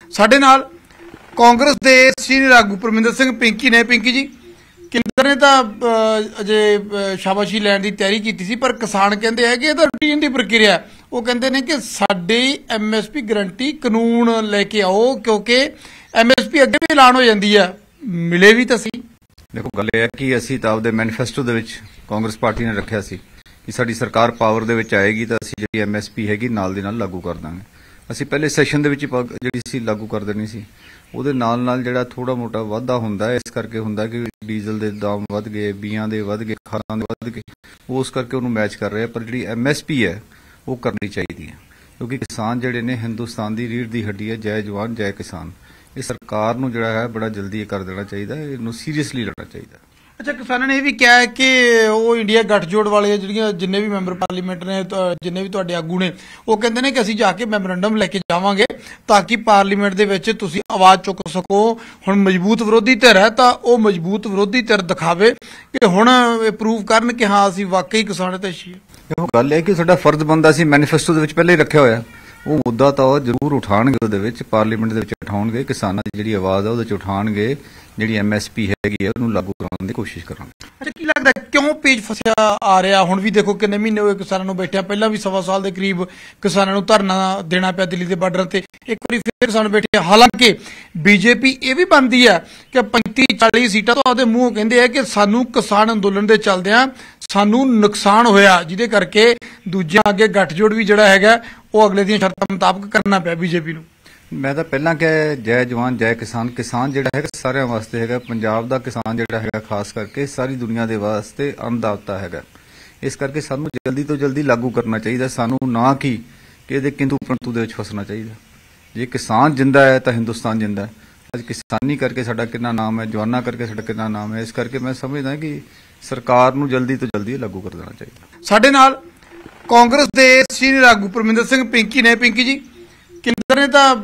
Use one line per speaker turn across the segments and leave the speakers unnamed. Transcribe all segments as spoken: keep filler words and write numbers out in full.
ਸਾਡੇ ਨਾਲ ਕਾਂਗਰਸ ਦੇ ਸੀਨੀਅਰ ਆਗੂ ਪਰਮਿੰਦਰ ਸਿੰਘ ਪਿੰਕੀ ਨੇ ਪਿੰਕੀ ਜੀ ਕੇਂਦਰ ਨੇ ਤਾਂ ਅਜੇ ਸ਼ਾਬਾਸ਼ੀ ਲੈਣ ਦੀ ਤਿਆਰੀ ਕੀਤੀ ਸੀ ਪਰ ਕਿਸਾਨ ਕਹਿੰਦੇ ਹੈ ਕਿ ਇਹ ਤਾਂ ਰੂਟੀਨ ਦੀ ਪ੍ਰਕਿਰਿਆ। ਉਹ ਕਹਿੰਦੇ ਨੇ ਕਿ ਸਾਡੀ ਐਮਐਸਪੀ ਗਰੰਟੀ ਕਾਨੂੰਨ ਲੈ ਕੇ ਆਓ ਕਿਉਂਕਿ ਐਮਐਸਪੀ ਅੱਗੇ ਵੀ ਐਲਾਨ ਹੋ ਜਾਂਦੀ ਹੈ, ਮਿਲੇ ਵੀ ਤਾਂ ਸੀ।
ਦੇਖੋ ਗੱਲ ਇਹ ਹੈ ਕਿ ਅਸੀਂ ਤਾਂ ਆਪਦੇ ਮੈਨੀਫੈਸਟੋ ਦੇ ਵਿੱਚ ਕਾਂਗਰਸ ਪਾਰਟੀ ਨੇ ਰੱਖਿਆ ਸੀ ਕਿ ਸਾਡੀ ਸਰਕਾਰ ਪਾਵਰ ਦੇ ਵਿੱਚ ਆਏਗੀ ਤਾਂ ਅਸੀਂ ਜਿਹੜੀ ਐਮਐਸਪੀ ਹੈਗੀ ਨਾਲ ਦੀ ਨਾਲ ਲਾਗੂ ਕਰ ਦਾਂਗੇ। ਅਸੀਂ ਪਹਿਲੇ ਸੈਸ਼ਨ ਦੇ ਵਿੱਚ ਜਿਹੜੀ ਸੀ ਲਾਗੂ ਕਰ ਦੇਣੀ ਸੀ। ਉਹਦੇ ਨਾਲ ਨਾਲ ਜਿਹੜਾ ਥੋੜਾ ਮੋਟਾ ਵਾਧਾ ਹੁੰਦਾ ਇਸ ਕਰਕੇ ਹੁੰਦਾ ਕਿ ਡੀਜ਼ਲ ਦੇ ਦਾਮ ਵੱਧ ਗਏ, ਬੀਆਂ ਦੇ ਵੱਧ ਗਏ, ਖਾਦਾਂ ਦੇ ਵੱਧ ਗਏ, ਉਸ ਕਰਕੇ ਉਹਨੂੰ ਮੈਚ ਕਰ ਰਿਹਾ। ਪਰ ਜਿਹੜੀ ਐਮਐਸਪੀ ਹੈ ਉਹ ਕਰਨੀ ਚਾਹੀਦੀ ਹੈ ਕਿਉਂਕਿ ਕਿਸਾਨ ਜਿਹੜੇ ਨੇ ਹਿੰਦੁਸਤਾਨ ਦੀ ਰੀੜ੍ਹ ਦੀ ਹੱਡੀ ਹੈ। ਜੈ ਜਵਾਨ ਜੈ ਕਿਸਾਨ। ਇਹ ਸਰਕਾਰ ਨੂੰ ਜਿਹੜਾ ਹੈ ਬੜਾ ਜਲਦੀ ਇਹ ਕਰ ਦੇਣਾ ਚਾਹੀਦਾ, ਇਹਨੂੰ ਸੀਰੀਅਸਲੀ ਲੈਣਾ ਚਾਹੀਦਾ।
ਅੱਛਾ, ਕਿਸਾਨਾਂ ਨੇ ਇਹ ਵੀ ਕਿਹਾ ਹੈ ਕਿ ਉਹ ਇੰਡੀਆ ਗੱਠਜੋੜ ਵਾਲੇ ਜਿਹੜੀਆਂ ਜਿੰਨੇ ਵੀ ਮੈਂਬਰ ਪਾਰਲੀਮੈਂਟ ਨੇ, ਜਿੰਨੇ ਵੀ ਤੁਹਾਡੇ ਆਗੂ ਨੇ, ਉਹ ਕਹਿੰਦੇ ਨੇ ਕਿ ਅਸੀਂ ਜਾ ਕੇ ਮੈਮੋਰੈਂਡਮ ਲੈ ਕੇ ਜਾਵਾਂਗੇ ਤਾਂ ਕਿ ਪਾਰਲੀਮੈਂਟ ਦੇ ਵਿੱਚ ਤੁਸੀਂ ਆਵਾਜ਼ ਚੁੱਕ ਸਕੋ। ਹੁਣ ਮਜ਼ਬੂਤ ਵਿਰੋਧੀ ਧਿਰ ਹੈ ਤਾਂ ਉਹ ਮਜ਼ਬੂਤ ਵਿਰੋਧੀ ਧਿਰ ਦਿਖਾਵੇ ਕਿ ਹੁਣ ਇਹ ਪ੍ਰੂਵ ਕਰਨ ਕਿ ਹਾਂ ਅਸੀਂ ਵਾਕਈ ਕਿਸਾਨ ਹਿਤੈਸ਼ੀ ਹਾਂ।
ਇਹੋ ਗੱਲ ਹੈ ਕਿ ਸਾਡਾ ਫਰਜ਼ ਬਣਦਾ ਸੀ, ਮੈਨੀਫੈਸਟੋ ਦੇ ਵਿੱਚ ਪਹਿਲੇ ਹੀ ਰੱਖਿਆ ਹੋਇਆ। ਉਹ ਮੁੱਦਾ ਤਾਂ ਉਹ ਜ਼ਰੂਰ ਉਠਾਉਣਗੇ, ਉਹਦੇ ਵਿੱਚ ਪਾਰਲੀਮੈਂਟ ਦੇ ਵਿੱਚ ਉਠਾਉਣਗੇ, ਕਿਸਾਨਾਂ ਦੀ ਜਿਹੜੀ ਆਵਾਜ਼ ਆ ਉਹਦੇ 'ਚ ਉਠਾਉਣਗੇ, ਜਿਹੜੀ ਐਮਐਸਪੀ ਹੈਗੀ ਹੈ ਉਹਨੂੰ ਲਾਗੂ ਕਰਾਉਣ ਦੀ ਕੋਸ਼ਿਸ਼ ਕਰਾਂਗੇ।
ਅੱਛਾ, ਕੀ ਲੱਗਦਾ ਕਿਉਂ ਪੇਜ ਫਸਿਆ ਆ ਰਿਹਾ? ਹੁਣ ਵੀ ਦੇਖੋ ਕਿੰਨੇ ਮਹੀਨੇ ਹੋਏ ਕਿਸਾਨਾਂ ਨੂੰ ਬੈਠਿਆ, ਪਹਿਲਾਂ ਵੀ ਸਵਾ ਸਾਲ ਦੇ ਕਰੀਬ ਕਿਸਾਨਾਂ ਨੂੰ ਧਰਨਾ ਦੇਣਾ ਪਿਆ ਦਿੱਲੀ ਦੇ ਬਾਰਡਰ ਤੇ, ਇੱਕ ਵਾਰੀ ਫਿਰ ਕਿਸਾਨ ਬੈਠੇ। ਹਾਲਾਂਕਿ ਬੀਜੇਪੀ ਇਹ ਵੀ ਬਣਦੀ ਹੈ ਕਿ ਪੈਂਤੀ ਚਾਲੀ ਸੀਟਾਂ ਤੋਂ ਆਪਦੇ ਮੂੰਹੋਂ ਕਹਿੰਦੇ ਆ ਕਿ ਸਾਨੂੰ ਕਿਸਾਨ ਅੰਦੋਲਨ ਦੇ ਚੱਲਦਿਆਂ ਸਾਨੂੰ ਨੁਕਸਾਨ ਹੋਇਆ, ਜਿਹਦੇ ਕਰਕੇ ਦੂਜਿਆਂ ਅੱਗੇ ਗੱਠਜੋੜ ਵੀ ਜਿਹੜਾ ਹੈਗਾ ਉਹ ਅਗਲੇ ਦੀਆਂ ਸ਼ਰਤਾਂ ਮੁਤਾਬਕ ਕਰਨਾ ਪਿਆ ਬੀਜੇਪੀ ਨੂੰ।
ਮੈਂ ਤਾਂ ਪਹਿਲਾਂ ਕਿਹਾ ਜੈ ਜਵਾਨ ਜੈ ਕਿਸਾਨ। ਕਿਸਾਨ ਜਿਹੜਾ ਹੈਗਾ ਸਾਰਿਆਂ ਵਾਸਤੇ ਹੈਗਾ। ਪੰਜਾਬ ਦਾ ਕਿਸਾਨ ਜਿਹੜਾ ਹੈਗਾ ਖਾਸ ਕਰਕੇ ਸਾਰੀ ਦੁਨੀਆ ਦੇ ਵਾਸਤੇ ਅੰਨਦਾਤਾ ਹੈਗਾ। ਇਸ ਕਰਕੇ ਸਾਨੂੰ ਜਲਦੀ ਤੋਂ ਜਲਦੀ ਲਾਗੂ ਕਰਨਾ ਚਾਹੀਦਾ। ਸਾਨੂੰ ਨਾ ਕਿ ਇਹਦੇ ਕਿੰਤੂ ਪਰੰਤੂ ਦੇ ਵਿੱਚ ਫਸਣਾ ਚਾਹੀਦਾ। ਜੇ ਕਿਸਾਨ ਜਿੰਦਾ ਹੈ ਤਾਂ ਹਿੰਦੁਸਤਾਨ ਜਿੰਦਾ ਹੈ। ਅੱਜ ਕਿਸਾਨੀ ਕਰਕੇ ਸਾਡਾ ਕਿੰਨਾ ਨਾਮ ਹੈ, ਜਵਾਨਾਂ ਕਰਕੇ ਸਾਡਾ ਕਿੰਨਾ ਨਾਮ ਹੈ। ਇਸ ਕਰਕੇ ਮੈਂ ਸਮਝਦਾ ਕਿ ਸਰਕਾਰ ਨੂੰ ਜਲਦੀ ਤੋਂ ਜਲਦੀ ਲਾਗੂ ਕਰ ਦੇਣਾ ਚਾਹੀਦਾ।
ਸਾਡੇ ਨਾਲ ਕਾਂਗਰਸ ਦੇ ਸੀਨੀਅਰ ਆਗੂ ਪਰਮਿੰਦਰ ਸਿੰਘ ਪਿੰਕੀ ਨੇ ਪਿੰਕੀ ਜੀ ਕੇਂਦਰ ਨੇ ਤਾਂ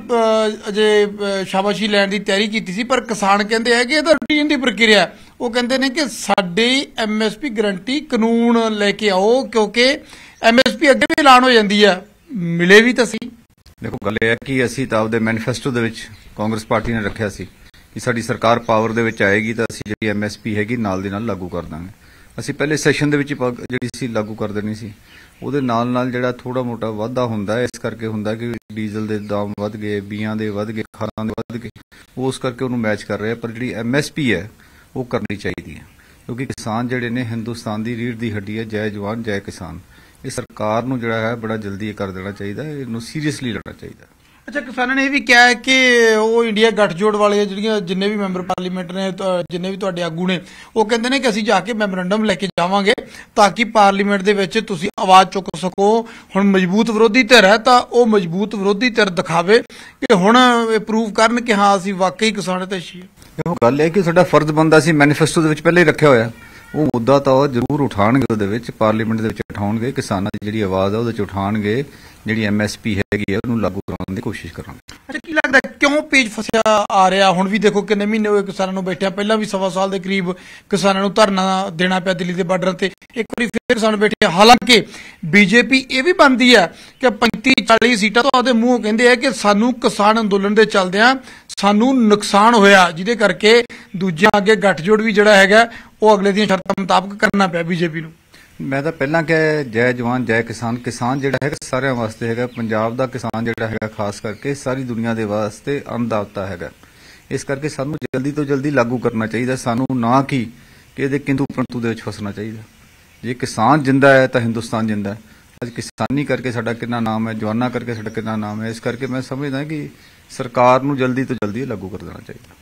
ਅਜੇ ਸ਼ਾਬਾਸ਼ੀ ਲੈਣ ਦੀ ਤਿਆਰੀ ਕੀਤੀ ਸੀ ਪਰ ਕਿਸਾਨ ਕਹਿੰਦੇ ਹੈ ਕਿ ਇਹ ਤਾਂ ਰੂਟੀਨ ਦੀ ਪ੍ਰਕਿਰਿਆ। ਉਹ ਕਹਿੰਦੇ ਨੇ ਕਿ ਸਾਡੀ ਐਮਐਸਪੀ ਗਰੰਟੀ ਕਾਨੂੰਨ ਲੈ ਕੇ ਆਓ ਕਿਉਂਕਿ ਐਮਐਸਪੀ ਅੱਗੇ ਵੀ ਐਲਾਨ ਹੋ ਜਾਂਦੀ ਹੈ, ਮਿਲੇ ਵੀ ਤਾਂ ਸੀ।
ਦੇਖੋ ਗੱਲ ਇਹ ਹੈ ਕਿ ਅਸੀਂ ਤਾਂ ਆਪਦੇ ਮੈਨੀਫੈਸਟੋ ਦੇ ਵਿੱਚ ਕਾਂਗਰਸ ਪਾਰਟੀ ਨੇ ਰੱਖਿਆ ਸੀ ਕਿ ਸਾਡੀ ਸਰਕਾਰ ਪਾਵਰ ਦੇ ਵਿੱਚ ਆਏਗੀ ਤਾਂ ਅਸੀਂ ਜਿਹੜੀ ਐਮਐਸਪੀ ਹੈਗੀ ਨਾਲ ਦੀ ਨਾਲ ਲਾਗੂ ਕਰ ਦਾਂਗੇ। ਅਸੀਂ ਪਹਿਲੇ ਸੈਸ਼ਨ ਦੇ ਵਿੱਚ ਜਿਹੜੀ ਸੀ ਲਾਗੂ ਕਰ ਦੇਣੀ ਸੀ। ਉਹਦੇ ਨਾਲ ਨਾਲ ਜਿਹੜਾ ਥੋੜਾ ਮੋਟਾ ਵਾਧਾ ਹੁੰਦਾ ਇਸ ਕਰਕੇ ਹੁੰਦਾ ਕਿ ਡੀਜ਼ਲ ਦੇ ਦਾਮ ਵੱਧ ਗਏ, ਬੀਆਂ ਦੇ ਵੱਧ ਗਏ, ਖਾਦਾਂ ਦੇ ਵੱਧ ਗਏ, ਉਸ ਕਰਕੇ ਉਹਨੂੰ ਮੈਚ ਕਰ ਰਿਹਾ। ਪਰ ਜਿਹੜੀ ਐਮਐਸਪੀ ਹੈ ਉਹ ਕਰਨੀ ਚਾਹੀਦੀ ਹੈ ਕਿਉਂਕਿ ਕਿਸਾਨ ਜਿਹੜੇ ਨੇ ਹਿੰਦੁਸਤਾਨ ਦੀ ਰੀੜ੍ਹ ਦੀ ਹੱਡੀ ਹੈ। ਜੈ ਜਵਾਨ ਜੈ ਕਿਸਾਨ। ਇਹ ਸਰਕਾਰ ਨੂੰ ਜਿਹੜਾ ਹੈ ਬੜਾ ਜਲਦੀ ਇਹ ਕਰ ਦੇਣਾ ਚਾਹੀਦਾ, ਇਹਨੂੰ ਸੀਰੀਅਸਲੀ ਲੈਣਾ ਚਾਹੀਦਾ।
ਅੱਛਾ, ਕਿਸਾਨਾਂ ਨੇ ਇਹ ਵੀ ਕਿਹਾ ਹੈ ਕਿ ਉਹ ਇੰਡੀਆ ਗੱਠਜੋੜ ਵਾਲੇ ਜਿਹੜੀਆਂ ਜਿੰਨੇ ਵੀ ਮੈਂਬਰ ਪਾਰਲੀਮੈਂਟ ਨੇ, ਜਿੰਨੇ ਵੀ ਤੁਹਾਡੇ ਆਗੂ ਨੇ, ਉਹ ਕਹਿੰਦੇ ਨੇ ਕਿ ਅਸੀਂ ਜਾ ਕੇ ਮੈਮੋਰੈਂਡਮ ਲੈ ਕੇ ਜਾਵਾਂਗੇ ਤਾਂ ਕਿ ਪਾਰਲੀਮੈਂਟ ਦੇ ਵਿੱਚ ਤੁਸੀਂ ਆਵਾਜ਼ ਚੁੱਕ ਸਕੋ। ਹੁਣ ਮਜ਼ਬੂਤ ਵਿਰੋਧੀ ਧਿਰ ਹੈ ਤਾਂ ਉਹ ਮਜ਼ਬੂਤ ਵਿਰੋਧੀ ਧਿਰ ਦਿਖਾਵੇ ਕਿ ਹੁਣ ਇਹ ਪ੍ਰੂਵ ਕਰਨ ਕਿ ਹਾਂ ਅਸੀਂ ਵਾਕਈ ਕਿਸਾਨ ਹਿਤੈਸ਼ੀ ਹਾਂ।
ਇਹੋ ਗੱਲ ਹੈ ਕਿ ਸਾਡਾ ਫਰਜ਼ ਬਣਦਾ ਸੀ, ਮੈਨੀਫੈਸਟੋ ਦੇ ਵਿੱਚ ਪਹਿਲੇ ਹੀ ਰੱਖਿਆ ਹੋਇਆ। ਉਹ ਮੁੱਦਾ ਤਾਂ ਉਹ ਜ਼ਰੂਰ ਉਠਾਉਣਗੇ, ਉਹਦੇ ਵਿੱਚ ਪਾਰਲੀਮੈਂਟ ਦੇ ਵਿੱਚ ਉਠਾਉਣਗੇ, ਕਿਸਾਨਾਂ ਦੀ ਜਿਹੜੀ ਆਵਾਜ਼ ਆ ਉਹਦੇ 'ਚ ਉਠਾਉਣਗੇ, ਜਿਹੜੀ ਐਮਐਸਪੀ ਹੈਗੀ ਹੈ ਉਹਨੂੰ ਲਾਗੂ ਕਰਾਉਣ ਦੀ ਕੋਸ਼ਿਸ਼ ਕਰਾਂਗੇ। ਅੱਛਾ,
ਕੀ ਲੱਗਦਾ ਕਿਉਂ ਪੇਜ ਫਸਿਆ ਆ ਰਿਹਾ? ਹੁਣ ਵੀ ਦੇਖੋ ਕਿੰਨੇ ਮਹੀਨੇ ਹੋਏ ਕਿਸਾਨਾਂ ਨੂੰ ਬੈਠਿਆ, ਪਹਿਲਾਂ ਵੀ ਸਵਾ ਸਾਲ ਦੇ ਕਰੀਬ ਕਿਸਾਨਾਂ ਨੂੰ ਧਰਨਾ ਦੇਣਾ ਪਿਆ ਦਿੱਲੀ ਦੇ ਬਾਰਡਰ ਤੇ, ਇੱਕ ਵਾਰੀ ਫਿਰ ਕਿਸਾਨ ਬੈਠੇ। ਹਾਲਾਂਕਿ ਬੀਜੇਪੀ ਇਹ ਵੀ ਬਣਦੀ ਹੈ ਕਿ ਪੈਂਤੀ ਚਾਲੀ ਸੀਟਾਂ ਤੋਂ ਆਪਦੇ ਮੂੰਹੋਂ ਕਹਿੰਦੇ ਆ ਕਿ ਸਾਨੂੰ ਕਿਸਾਨ ਅੰਦੋਲਨ ਦੇ ਚੱਲਦਿਆਂ ਸਾਨੂੰ ਨੁਕਸਾਨ ਹੋਇਆ, ਜਿਹਦੇ ਕਰਕੇ ਦੂਜਿਆਂ ਅੱਗੇ ਗੱਠਜੋੜ ਵੀ ਜਿਹੜਾ ਹੈਗਾ ਉਹ ਅਗਲੇ ਦੀਆਂ ਸ਼ਰਤਾਂ ਮੁਤਾਬਕ ਕਰਨਾ ਪਿਆ ਬੀਜੇਪੀ ਨੂੰ।
ਮੈਂ ਤਾਂ ਪਹਿਲਾਂ ਕਿਹਾ ਜੈ ਜਵਾਨ ਜੈ ਕਿਸਾਨ। ਕਿਸਾਨ ਜਿਹੜਾ ਹੈਗਾ ਸਾਰਿਆਂ ਵਾਸਤੇ ਹੈਗਾ। ਪੰਜਾਬ ਦਾ ਕਿਸਾਨ ਜਿਹੜਾ ਹੈਗਾ ਖਾਸ ਕਰਕੇ ਸਾਰੀ ਦੁਨੀਆ ਦੇ ਵਾਸਤੇ ਅੰਨਦਾਤਾ ਹੈਗਾ। ਇਸ ਕਰਕੇ ਸਾਨੂੰ ਜਲਦੀ ਤੋਂ ਜਲਦੀ ਲਾਗੂ ਕਰਨਾ ਚਾਹੀਦਾ। ਸਾਨੂੰ ਨਾ ਕਿ ਇਹਦੇ ਕਿੰਤੂ ਪਰੰਤੂ ਦੇ ਵਿੱਚ ਫਸਣਾ ਚਾਹੀਦਾ। ਜੇ ਕਿਸਾਨ ਜਿੰਦਾ ਹੈ ਤਾਂ ਹਿੰਦੁਸਤਾਨ ਜਿੰਦਾ ਹੈ। ਅੱਜ ਕਿਸਾਨੀ ਕਰਕੇ ਸਾਡਾ ਕਿੰਨਾ ਨਾਮ ਹੈ, ਜਵਾਨਾਂ ਕਰਕੇ ਸਾਡਾ ਕਿੰਨਾ ਨਾਮ ਹੈ। ਇਸ ਕਰਕੇ ਮੈਂ ਸਮਝਦਾ ਕਿ ਸਰਕਾਰ ਨੂੰ ਜਲਦੀ ਤੋਂ ਜਲਦੀ ਲਾਗੂ ਕਰ ਦੇਣਾ ਚਾਹੀਦਾ।